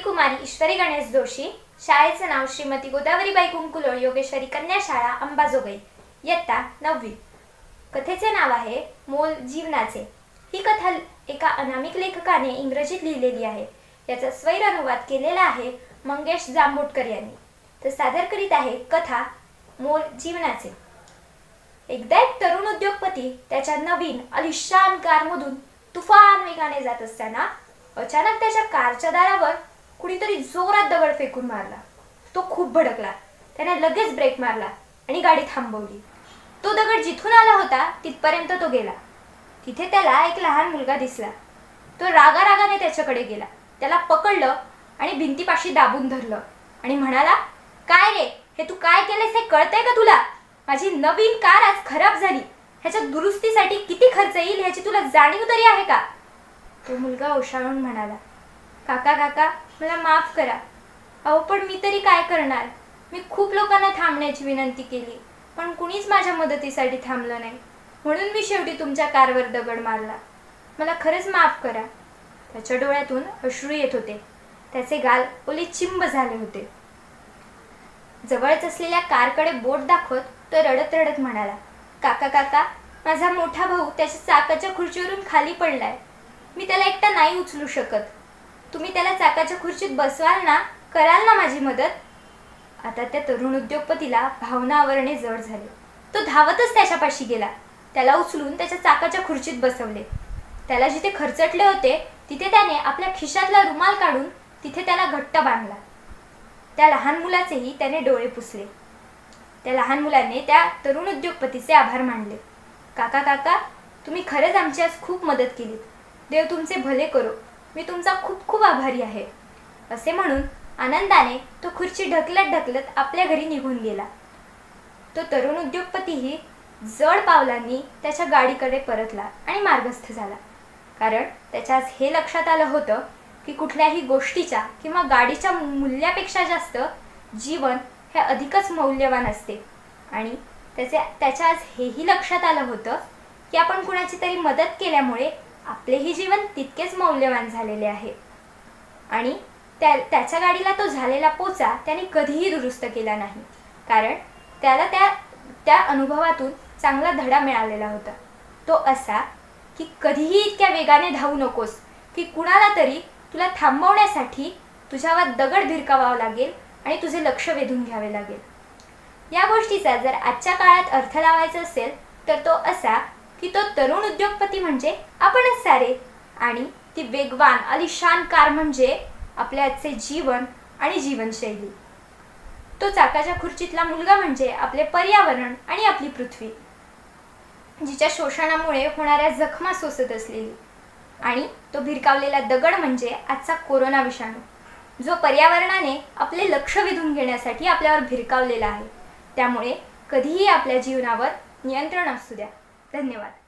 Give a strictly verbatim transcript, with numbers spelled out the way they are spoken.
कुमारी ईश्वरी गणेश जोशी, शाळेचे नाव श्रीमती गोदावरीबाई कुंकुलोळ योगेश्वरी कन्या शाळा अंबाजोगाई, इयत्ता नववी। कथेचे नाव आहे मोल जीवनाचे। ही कथा एका अनामिक लेखकाने इंग्रजीत लिहिलेली आहे। याचा स्वैर अनुवाद केलेला आहे मंगेश जांभोटकर यांनी। तर सादर करीत आहे कथा मोल जीवनाचे। एकदा एक तरुण उद्योगपती त्याच्या नवीन आलिशान कारमधून तुफान वेगाने जात असताना अचानक त्याच्या कारच्या दारावर कुणीतरी जोरात दगड फेकून मारला। तो खूप भडकला। त्याने लगेच ब्रेक मारला आणि गाडी थांबवली। तो दगड जिथून आला होता तिथपर्यंत तो गेला। तिथे त्याला एक लहान मुलगा दिसला। तो रागारागाने त्याच्याकडे गेला, त्याला पकडलं आणि भिंतीपाशी दाबून धरलं आणि म्हणाला, "काय रे, हे तू काय केलेस हे कळतंय का तुला? माझी नवीन कार आज खराब झाली, ह्याच्या दुरुस्तीसाठी किती खर्च येईल ह्याची तुला जाणीव तरी आहे का?" तो मुलगा ओशाळून म्हणाला, "काका काका मला माफ करा। अहो पण मी तरी काय करणार? मी खूप लोकांना थांबण्याची विनंती केली, पण कुणीच माझ्या मदतीसाठी थांबलं नाही, म्हणून मी शेवटी तुमच्या कारवर दगड मारला। मला खरंच माफ करा." त्याच्या डोळ्यातून अश्रू येत होते। त्याचे गाल ओले चिंब झाले होते। जवळच असलेल्या कारकडे बोट दाखवत तो रडत रडत म्हणाला, "काका काका माझा मोठा भाऊ त्याच्या चाकाच्या खुर्चीवरून खाली पडलाय। मी त्याला एकटा नाही उचलू शकत। तुम्ही त्याला चाकाच्या खुर्चीत बसवाल ना? कराल ना माझी मदत?" आता त्या तरुण उद्योगपतीला भावना आवरणे जड झाले। तो धावतच त्याच्यापाशी गेला, त्याला उचलून त्याच्या चाकाच्या खुर्चीत बसवले। त्याला जिथे खरचटले होते तिथे त्याने आपल्या खिशातला रुमाल काढून तिथे त्याला घट्ट बांधला। त्या लहान मुलाचेही त्याने डोळे पुसले। त्या लहान मुलाने त्या तरुण उद्योगपतीचे आभार मानले। "काका काका तुम्ही खरंच आमची आज खूप मदत केलीत। देव तुमचे भले करो। मी तुमचा खूप खूप आभारी आहे." असे म्हणून आनंदाने तो खुर्ची ढकलत ढकलत आपल्या घरी निघून गेला। तो तरुण उद्योगपतीही जड पावलांनी त्याच्या गाडीकडे परतला आणि मार्गस्थ झाला। कारण त्याच्या आज हे लक्षात आलं होतं की कुठल्याही गोष्टीच्या किंवा गाडीच्या मूल्यापेक्षा जास्त जीवन हे अधिकच मौल्यवान असते। आणि त्याचे त्याच्या आज हेही लक्षात आलं होतं की आपण कुणाची तरी मदत केल्यामुळे आपलेही जीवन तितकेच मौल्यवान झालेले आहे। आणि त्या त्याच्या गाडीला तो झालेला पोचा त्याने कधीही दुरुस्त केला नाही, कारण त्याला त्या त्या अनुभवातून चांगला धडा मिळालेला होता। तो असा की कधीही इतक्या वेगाने धावू नकोस की कुणाला तरी तुला थांबवण्यासाठी तुझ्यावर दगड भिरकावावा लागेल आणि तुझे लक्ष वेधून घ्यावे लागेल। या गोष्टीचा जर आजच्या काळात अर्थ लावायचा असेल तर तो असा की तो तरुण उद्योगपती म्हणजे आपणच सारे, आणि ती वेगवान आलिशान कार म्हणजे आपले आजचे जीवन आणि जीवनशैली। तो चाकाच्या खुर्चीतला मुलगा म्हणजे आपले पर्यावरण आणि आपली पृथ्वी, जिच्या शोषणामुळे होणाऱ्या जखमा सोसत असलेली। आणि तो भिरकावलेला दगड म्हणजे आजचा कोरोना विषाणू, जो पर्यावरणाने आपले लक्ष वेधून घेण्यासाठी आपल्यावर भिरकावलेला आहे। त्यामुळे कधीही आपल्या जीवनावर नियंत्रण असू द्या। धन्यवाद।